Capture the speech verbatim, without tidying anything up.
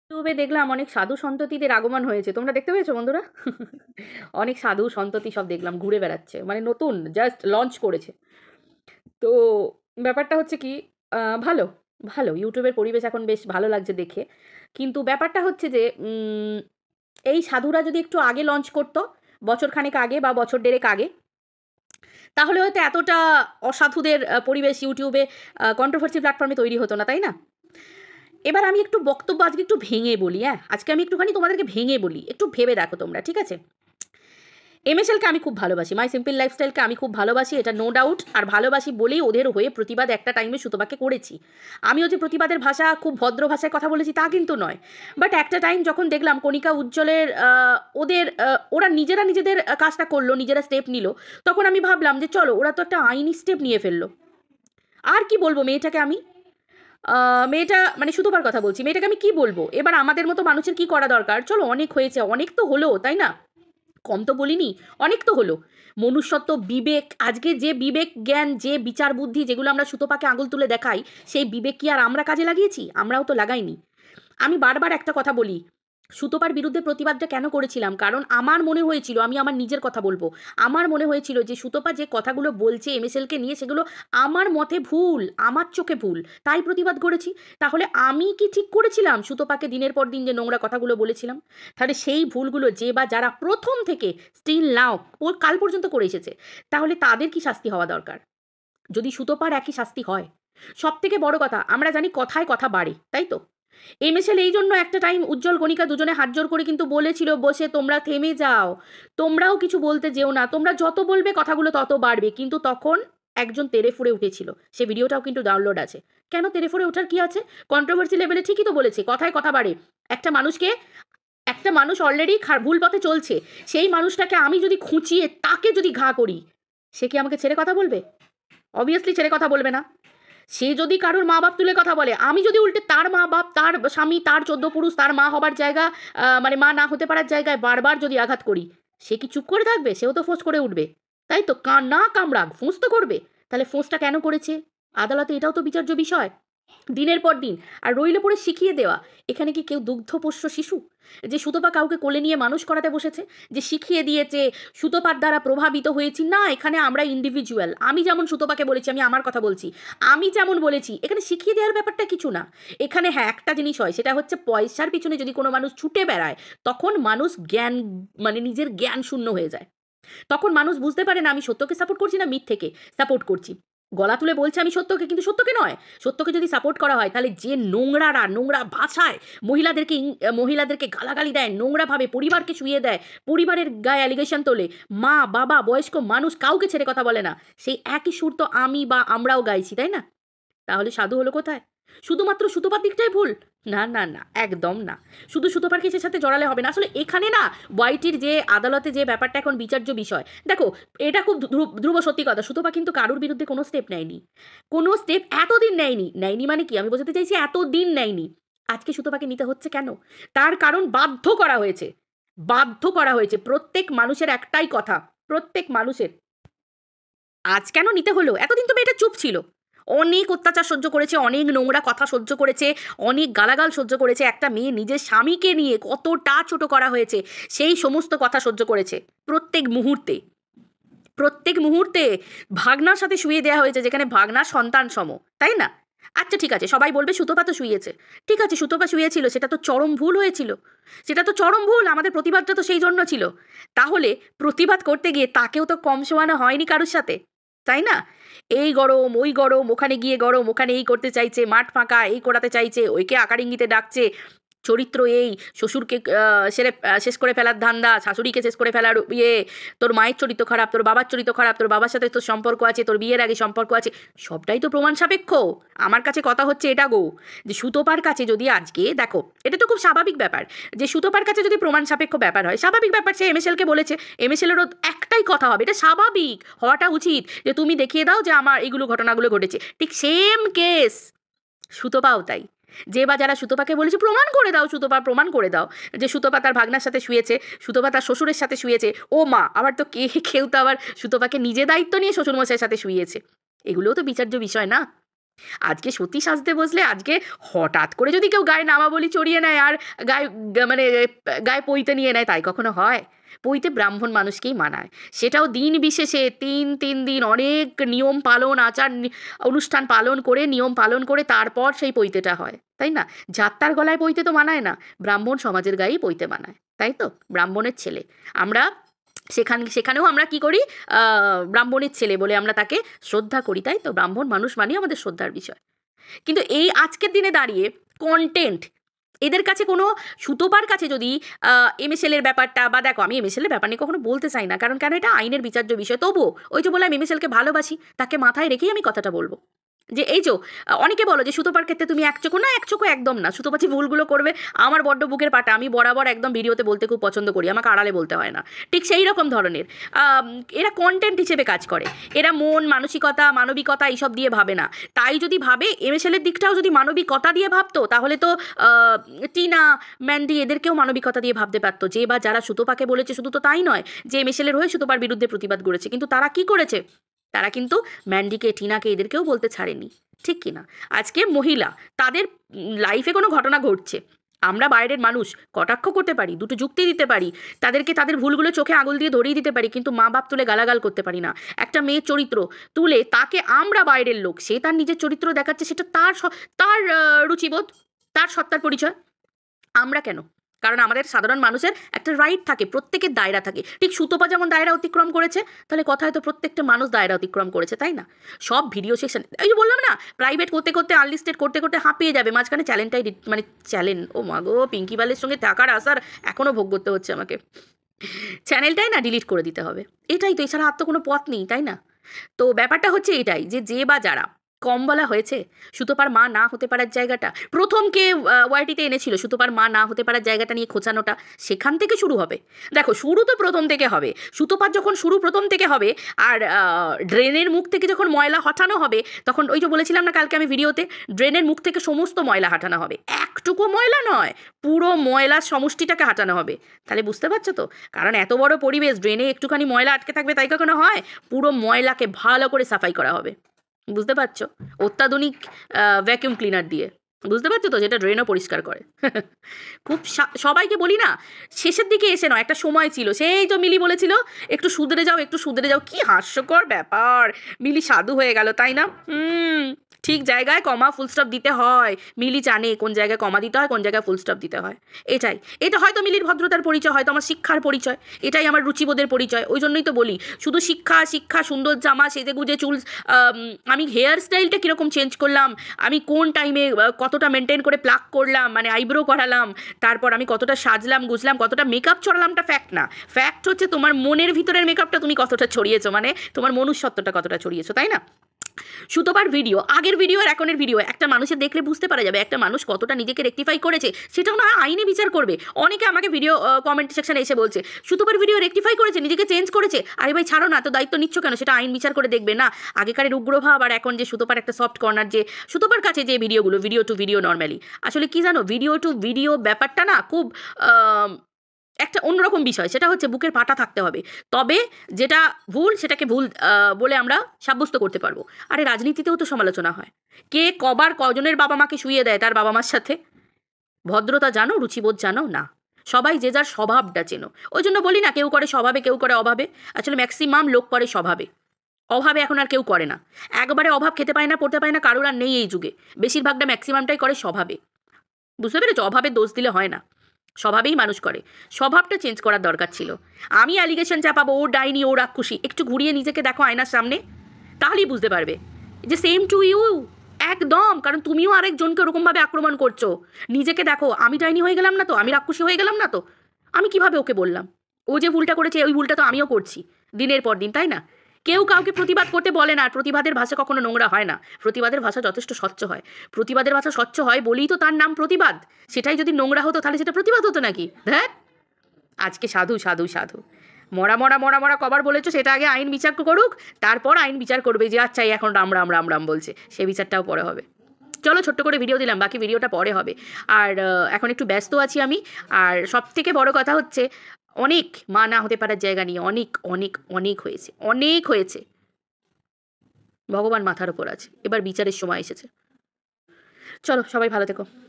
ইউটিউবে দেখলাম অনেক সাধু সন্ততিদের আগমন হয়েছে, তোমরা দেখতে পেয়েছো বন্ধুরা? অনেক সাধু সন্ততি সব দেখলাম ঘুরে বেড়াচ্ছে, মানে নতুন জাস্ট লঞ্চ করেছে। তো ব্যাপারটা হচ্ছে কি, আহ, ভালো ভালো ইউটিউবের পরিবেশ এখন বেশ ভালো লাগছে দেখে। কিন্তু ব্যাপারটা হচ্ছে যে উম, এই সাধুরা যদি একটু আগে লঞ্চ করতো, বছর খানেক আগে বা বছর দেড়েক আগে, তাহলে হয়তো এতটা অসাধুদের আহ, পরিবেশ ইউটিউবে কন্ট্রোভার্সি প্ল্যাটফর্মে তৈরি হতো না, তাই না? এবার আমি একটু বক্তব্য আজকে একটু ভেঙে বলি, হ্যাঁ আজকে আমি একটুখানি তোমাদেরকে ভেঙে বলি, একটু ভেবে দেখো তোমরা, ঠিক আছে? এমএসএলকে আমি খুব ভালোবাসি, মাই সিম্পল লাইফস্টাইলকে আমি খুব ভালোবাসি, এটা নো ডাউট। আর ভালোবাসি বলেই ওদের হয়ে প্রতিবাদ একটা টাইমে সুতপাকে করেছি। আমিও যে প্রতিবাদের ভাষা খুব ভদ্র ভাষায় কথা বলেছি তা কিন্তু নয়। বাট একটা টাইম যখন দেখলাম কণিকা উজ্জ্বলের আহ, ওদের আহ, ওরা নিজেরা নিজেদের আহ, কাজটা করলো, নিজেরা স্টেপ নিল, তখন আমি ভাবলাম যে চলো ওরা তো একটা আইনি স্টেপ নিয়ে ফেললো। আর কি বলবো মেয়েটাকে আমি, আহ, মেয়েটা মানে সুতোপার কথা বলছি, মেয়েটাকে আমি কি বলবো? এবার আমাদের মতো মানুষের কি করা দরকার? চলো অনেক হয়েছে, অনেক তো হলো, তাই না? কম তো বলিনি, অনেক তো হলো। মনুষ্যত্ব, বিবেক, আজকে যে বিবেক জ্ঞান, যে বিচার বুদ্ধি যেগুলো আমরা সুতোপাকে আঙুল তুলে দেখাই, সেই বিবেক কি আর আমরা কাজে লাগিয়েছি? আমরাও তো লাগাইনি। আমি বারবার একটা কথা বলি, সুতোপার বিরুদ্ধে প্রতিবাদটা কেন করেছিলাম? কারণ আমার মনে হয়েছিল, আমি আমার নিজের কথা বলবো, আমার মনে হয়েছিল যে সুতোপা যে কথাগুলো বলছে এমএসএলকে নিয়ে, সেগুলো আমার মতে ভুল, আমার চোখে ভুল, তাই প্রতিবাদ করেছি। তাহলে আমি কি ঠিক করেছিলাম সুতোপাকে দিনের পর দিন যে নোংরা কথাগুলো বলেছিলাম? তাহলে সেই ভুলগুলো যে বা যারা প্রথম থেকে স্টিল নাও ও কাল পর্যন্ত করে এসেছে, তাহলে তাদের কি শাস্তি হওয়া দরকার? যদি সুতোপার একই শাস্তি হয়, সব থেকে বড় কথা, আমরা জানি কথায় কথা বাড়ে, তাই তো? এমএসএল এই জন্য একটা টাইম উজ্জ্বল কণিকা দুজনে হাত জোর করে কিন্তু বলেছিল বসে, তোমরা থেমে যাও, তোমরাও কিছু বলতে যেও না, তোমরা যত বলবে কথাগুলো তত বাড়বে। কিন্তু তখন একজন তেড়ে ফুঁড়ে উঠেছিল, সে ভিডিওটাও কিন্তু ডাউনলোড আছে। কেন তেড়ে ফুঁড়ে ওঠার কি আছে? কন্ট্রোভার্সি লেভেলে ঠিকই তো বলেছে, কথায় কথা বাড়ে। একটা মানুষকে, একটা মানুষ অলরেডি ভুল পথে চলছে, সেই মানুষটাকে আমি যদি খুঁচিয়ে তাকে যদি ঘা করি, সে কি আমাকে ছেড়ে কথা বলবে? অবভিয়াসলি ছেড়ে কথা বলবে না। সে যদি কারোর মা বাপ তুলে কথা বলে, আমি যদি উল্টে তার মা বাপ, তার স্বামী, তার চোদ্দ পুরুষ, তার মা হবার জায়গা, আহ, মানে মা না হতে পারার জায়গায় বারবার যদি আঘাত করি, সে কি চুপ করে থাকবে? সেও তো ফোঁস করে উঠবে, তাই তো? কা না কামড়াক, ফোঁস তো করবে। তাহলে ফোঁসটা কেন করেছে? আদালতে এটাও তো বিচার্য বিষয়, দিনের পর দিন। আর রইল পড়ে শিখিয়ে দেওয়া, এখানে কি কেউ দুগ্ধপোষ্য শিশু যে সুতপা কাউকে কোলে নিয়ে মানুষ করাতে বসেছে, যে শিখিয়ে দিয়েছে সুতপার দ্বারা প্রভাবিত হয়েছি? না, এখানে আমরা ইন্ডিভিজুয়াল। আমি যেমন সুতপাকে বলেছি, আমি আমার কথা বলছি, আমি যেমন বলেছি, এখানে শিখিয়ে দেওয়ার ব্যাপারটা কিছু না। এখানে হ্যাঁ একটা জিনিস হয়, সেটা হচ্ছে পয়সার পিছনে যদি কোনো মানুষ ছুটে বেড়ায়, তখন মানুষ জ্ঞান, মানে নিজের জ্ঞান শূন্য হয়ে যায়। তখন মানুষ বুঝতে পারে না আমি সত্যকে সাপোর্ট করছি না মিথ্যেকে সাপোর্ট করছি। গলা তুলে বলছে আমি সত্যকে, কিন্তু সত্যকে নয়। সত্যকে যদি সাপোর্ট করা হয়, তাহলে যে নোংরারা নোংরা ভাষায় মহিলাদেরকে ইং- মহিলাদেরকে গালাগালি দেয়, নোংরাভাবে পরিবারকে শুইয়ে দেয়, পরিবারের গায়ে অ্যালিগেশন তোলে, মা বাবা বয়স্ক মানুষ কাউকে ছেড়ে কথা বলে না, সেই একই সুর তো আমি বা আমরাও গাইছি, তাই না? তাহলে সাধু হলো কোথায়? শুধুমাত্র সুতোপার দিকটাই ভুল? না না না, একদম না। শুধু সুতোপার কেসের সাথে জড়ালে হবে না। আসলে এখানে না, ওয়াইটির যে আদালতে যে ব্যাপারটা এখন বিচার্য বিষয়, দেখো, এটা খুব ধ্রুব ধ্রুব সত্যি কথা, সুতোপা কিন্তু কারুর বিরুদ্ধে কোনো স্টেপ নেয়নি, কোনো স্টেপ এতদিন নেয়নি। নেয়নি মানে কি, আমি বোঝাতে চাইছি এতদিন নেয়নি। আজকে সুতোপাকে নিতে হচ্ছে কেন? তার কারণ বাধ্য করা হয়েছে, বাধ্য করা হয়েছে। প্রত্যেক মানুষের একটাই কথা, প্রত্যেক মানুষের, আজ কেন নিতে হলো? এতদিন তো মেয়েটা চুপ ছিল, অনেক অত্যাচার সহ্য করেছে, অনেক নোংরা কথা সহ্য করেছে, অনেক গালাগাল সহ্য করেছে। একটা মেয়ে নিজের স্বামীকে নিয়ে কতটা ছোট করা হয়েছে, সেই সমস্ত কথা সহ্য করেছে। প্রত্যেক মুহূর্তে, প্রত্যেক মুহূর্তে ভাগনার সাথে শুয়ে দেওয়া হয়েছে, যেখানে ভাগনার সন্তান সম, তাই না? আচ্ছা ঠিক আছে, সবাই বলবে সুতপা তো শুয়েছে, ঠিক আছে সুতপা শুয়েছিল, সেটা তো চরম ভুল হয়েছিল, সেটা তো চরম ভুল, আমাদের প্রতিবাদটা তো সেই জন্য ছিল। তাহলে প্রতিবাদ করতে গিয়ে তাকেও তো কম শোয়ানো হয়নি কারোর সাথে, তাই না? এই গরম, ওই গরম, ওখানে গিয়ে গরম, ওখানে এই করতে চাইছে, মাঠ ফাঁকা, এই করাতে চাইছে, ওইকে আকার ইঙ্গিতে ডাকছে, চরিত্র এই, শ্বশুরকে আহ, সেরে আহ, শেষ করে ফেলার ধান্দা, শাশুড়িকে শেষ করে ফেলার ইয়ে, তোর মায়ের চরিত্র খারাপ, তোর বাবার চরিত্র খারাপ, তোর বাবার সাথে তোর সম্পর্ক আছে, তোর বিয়ের আগে সম্পর্ক আছে, সবটাই তো প্রমাণ সাপেক্ষ। আমার কাছে কথা হচ্ছে এটা গো, যে সুতোপার কাছে যদি আজকে দেখো, এটা তো খুব স্বাভাবিক ব্যাপার, যে সুতোপার কাছে যদি প্রমাণ সাপেক্ষ ব্যাপার হয়, স্বাভাবিক ব্যাপার, সে এমএসএলকে বলেছে, এমএসএলেরও একটাই কথা হবে, এটা স্বাভাবিক হওয়াটা উচিত, যে তুমি দেখিয়ে দাও যে আমার এইগুলো ঘটনাগুলো ঘটেছে। ঠিক সেম কেস সুতপাও তাই, যে বা যারা সুতপাকে বলেছে প্রমাণ করে দাও, সুতপা প্রমাণ করে দাও যে সুতপা তার ভাগনার সাথে শুয়েছে, সুতপা তার শ্বশুরের সাথে শুয়েছে। ও মা, আবার তো কে কেউ তো আবার সুতপাকে নিজে দায়িত্ব নিয়ে শ্বশুরমশাইয়ের সাথে শুয়েছে, এগুলোও তো বিচার্য বিষয় না? আজকে সতী সাজতে বসলে আজকে হঠাৎ করে যদি কেউ গায়ে নামাবলি চড়িয়ে নেয় আর গায়ে মানে গায়ে পইতে নিয়ে নেয়, তাই কখনো হয়? পইতে ব্রাহ্মণ মানুষকেই মানায়, সেটাও দিন বিশেষে তিন তিন দিন অনেক নিয়ম পালন আচার অনুষ্ঠান পালন করে নিয়ম পালন করে তারপর সেই পইতেটা হয়, তাই না? যাত্রার গলায় পইতে তো মানায় না, ব্রাহ্মণ সমাজের গায়েই পইতে মানায়, তাই তো? ব্রাহ্মণের ছেলে আমরা, সেখান সেখানেও আমরা কি করি? ব্রাহ্মণের ছেলে বলে আমরা তাকে শ্রদ্ধা করি, তাই তো? ব্রাহ্মণ মানুষ মানেই আমাদের শ্রদ্ধার বিষয়। কিন্তু এই আজকের দিনে দাঁড়িয়ে কন্টেন্ট এদের কাছে কোনো সুতোপার কাছে যদি এমএসএলের ব্যাপারটা, বা দেখো আমি এমএসএলের ব্যাপার নিয়ে কখনো বলতে চাই না, কারণ কেন এটা আইনের বিচার্য বিষয়, তবুও ওই যে বললাম এমএসএলকে ভালোবাসি, তাকে মাথায় রেখেই আমি কথাটা বলবো। যে এই যে অনেকে বলো যে সুতোপার ক্ষেত্রে তুমি এক চোখো, না এক চোখো একদম না, সুতোপা যে ভুলগুলো করবে আমার বড্ড বুকের পাটা, আমি বরাবর একদম ভিডিওতে বলতে খুব পছন্দ করি, আমাকে আড়ালে বলতে হয় না, ঠিক সেই রকম ধরনের এরা কন্টেন্ট হিসেবে কাজ করে, এরা মন মানসিকতা মানবিকতা এইসব দিয়ে ভাবে না। তাই যদি ভাবে এমএসএলের দিকটাও যদি মানবিকতা দিয়ে ভাবতো, তাহলে তো টিনা ম্যান্ডি এদেরকেও মানবিকতা দিয়ে ভাবতে পারতো, যে বা যারা সুতোপাকে বলেছে, শুধু তো তাই নয় যে এমএসএলের হয়ে সুতোপার বিরুদ্ধে প্রতিবাদ করেছে, কিন্তু তারা কি করেছে? তারা কিন্তু ম্যান্ডিকে টিনাকে এদেরকেও বলতে ছাড়েনি, ঠিক কি না? আজকে মহিলা তাদের লাইফে কোনো ঘটনা ঘটছে, আমরা বাইরের মানুষ কটাক্ষ করতে পারি, দুটো যুক্তি দিতে পারি, তাদেরকে তাদের ভুলগুলো চোখে আঙুল দিয়ে ধরিয়ে দিতে পারি, কিন্তু মা বাপ তুলে গালাগাল করতে পারি না। একটা মেয়ের চরিত্র তুলে তাকে আমরা বাইরের লোক, সে তার নিজের চরিত্র দেখাচ্ছে, সেটা তার তার রুচিবোধ, তার সত্তার পরিচয়। আমরা কেন? কারণ আমাদের সাধারণ মানুষের একটা রাইট থাকে, প্রত্যেকের দায়রা থাকে, ঠিক সুতোপা যেমন দায়রা অতিক্রম করেছে, তাহলে কথা হয়তো প্রত্যেকটা মানুষ দায়রা অতিক্রম করেছে, তাই না? সব ভিডিও সেকশন, এই যে বললাম না, প্রাইভেট করতে করতে আনলিস্টেড করতে করতে হাঁপিয়ে যাবে, মাঝখানে চ্যালেঞ্জটাই মানে চ্যালেঞ্জ, ও মা গো, পিঙ্কি বালের সঙ্গে টাকার আসার এখনও ভোগ করতে হচ্ছে আমাকে, চ্যানেলটাই না ডিলিট করে দিতে হবে, এটাই তো, এছাড়া আর তো কোনো পথ নেই, তাই না? তো ব্যাপারটা হচ্ছে এটাই, যে যে বা যারা কম বলা হয়েছে, সুতোপার মা না হতে পারার জায়গাটা প্রথম কে ওয়াইটিতে এনেছিল, সুতোপার মা না হতে পারার জায়গাটা নিয়ে খোঁচানোটা, সেখান থেকে শুরু হবে। দেখো শুরু তো প্রথম থেকে হবে, সুতোপার যখন শুরু প্রথম থেকে হবে, আর ড্রেনের মুখ থেকে যখন ময়লা হটানো হবে, তখন ওই যে বলেছিলাম না কালকে আমি ভিডিওতে, ড্রেনের মুখ থেকে সমস্ত ময়লা হাঁটানো হবে, একটুকু ময়লা নয়, পুরো ময়লার সমষ্টিটাকে হাঁটানো হবে। তাহলে বুঝতে পারছো তো? কারণ এত বড় পরিবেশ, ড্রেনে একটুখানি ময়লা আটকে থাকবে তাই কখনো হয়? পুরো ময়লাকে ভালো করে সাফাই করা হবে, বুঝতে পারছো? অত্যাধুনিক ভ্যাকিউম ক্লিনার দিয়ে, বুঝতে পারছো তো, যেটা ড্রেনও পরিষ্কার করে। খুব সবাইকে বলি না, শেষের দিকে এসে নয়, একটা সময় ছিল, সেই তো মিলি বলেছিল একটু সুধরে যাও, একটু সুধরে যাও, কি হাস্যকর ব্যাপার, মিলি সাধু হয়ে গেল, তাই না? হুম, ঠিক জায়গায় কমা ফুল স্টপ দিতে হয়, মিলি জানে কোন জায়গায় কমা দিতে হয়, কোন জায়গায় ফুল স্টপ দিতে হয়, এটাই। এটা হয়তো মিলির ভদ্রতার পরিচয়, হয়তো আমার শিক্ষার পরিচয়, এটাই আমার রুচিবোধের পরিচয়। ওই জন্যই তো বলি, শুধু শিক্ষা শিক্ষা, সুন্দর জামা, সেজে গুজে চুল, আমি হেয়ার স্টাইলটা কীরকম চেঞ্জ করলাম, আমি কোন টাইমে কতটা মেনটেন করে প্লাক করলাম, মানে আইব্রো করালাম, তারপর আমি কতটা সাজলাম গুজলাম, কতটা মেকআপ ছড়ালামটা ফ্যাক্ট না, ফ্যাক্ট হচ্ছে তোমার মনের ভিতরের মেকআপটা তুমি কতটা ছড়িয়েছো, মানে তোমার মনুষ্যত্বটা কতটা ছড়িয়েছো, তাই না? সুতোপার ভিডিও, আগের ভিডিও আর এখনের ভিডিও, একটা মানুষের দেখলে বুঝতে পারা যাবে একটা মানুষ কতটা নিজেকে রেকটিফাই করেছে, সেটাও না আইনে বিচার করবে। অনেকে আমাকে ভিডিও কমেন্ট সেকশনে এসে বলছে সুতোপার ভিডিও রেকটিফাই করেছে, নিজেকে চেঞ্জ করেছে, আরে ভাই ছাড়ো না, তো দায়িত্ব নিচ্ছ কেন? সেটা আইন বিচার করে দেখবে না। আগেকারের উগ্রভাব আর এখন যে সুতোপার একটা সফট কর্নার, যে সুতোপার কাছে যে ভিডিওগুলো, ভিডিও টু ভিডিও নর্মালি, আসলে কি জানো, ভিডিও টু ভিডিও ব্যাপারটা না খুব একটা অন্যরকম বিষয়, সেটা হচ্ছে বুকের পাটা থাকতে হবে, তবে যেটা ভুল সেটাকে ভুল বলে আমরা সাব্যস্ত করতে পারবো। আরে রাজনীতিতেও তো সমালোচনা হয়, কে কবার কজনের বাবা মাকে শুইয়ে দেয় তার বাবা মার সাথে, ভদ্রতা জানো, রুচিবোধ জানো না, সবাই যে যার স্বভাবটা চেনো। ওই জন্য বলি না, কেউ করে স্বভাবে, কেউ করে অভাবে, আসলে ম্যাক্সিমাম লোক করে স্বভাবে, অভাবে এখন আর কেউ করে না। একবারে অভাব খেতে পায় না, পড়তে পায় না, কারোর আর নেই এই যুগে, বেশিরভাগটা ম্যাক্সিমামটাই করে স্বভাবে, বুঝতে পেরেছো? অভাবে দোষ দিলে হয় না, স্বভাবেই মানুষ করে, স্বভাবটা চেঞ্জ করার দরকার ছিল। আমি অ্যালিগেশন চাপাবো ও ডাইনি ও রাক্ষসী, একটু ঘুরিয়ে নিজেকে দেখো আয়নার সামনে, তাহলেই বুঝতে পারবে যে সেম টু ইউ, একদম, কারণ তুমিও আরেকজনকে ওরকমভাবে আক্রমণ করছো। নিজেকে দেখো, আমি ডাইনি হয়ে গেলাম না তো, আমি রাক্ষসী হয়ে গেলাম না তো, আমি কিভাবে ওকে বললাম? ও যে ভুলটা করেছে ওই ভুলটা তো আমিও করছি দিনের পর দিন, তাই না? কেউ কাউকে প্রতিবাদ করতে বলে না, আর প্রতিবাদের ভাষা কখনো নোংরা হয় না, প্রতিবাদের ভাষা যথেষ্ট স্বচ্ছ হয়, প্রতিবাদের ভাষা স্বচ্ছ হয় বলেই তো তার নাম প্রতিবাদ, সেটাই যদি নোংরা হতো তাহলে সেটা প্রতিবাদ হতো নাকি? হ্যাঁ, আজকে সাধু সাধু সাধু, মরা মরা মরা মরা কবার বলেছো, সেটা আগে আইন বিচার করুক, তারপর আইন বিচার করবে যে আচ্ছা এখন রাম রাম রাম রাম বলছে, সে বিচারটাও পরে হবে। চলো ছোট্ট করে ভিডিও দিলাম, বাকি ভিডিওটা পরে হবে। আর এখন একটু ব্যস্ত আছি আমি, আর সব থেকে বড় কথা হচ্ছে অনেক মা না হতে পারার জায়গা নিয়ে অনেক অনেক অনেক হয়েছে, অনেক হয়েছে। ভগবান মাথার ওপর আছে, এবার বিচারের সময় এসেছে। চলো সবাই ভালো থেকো।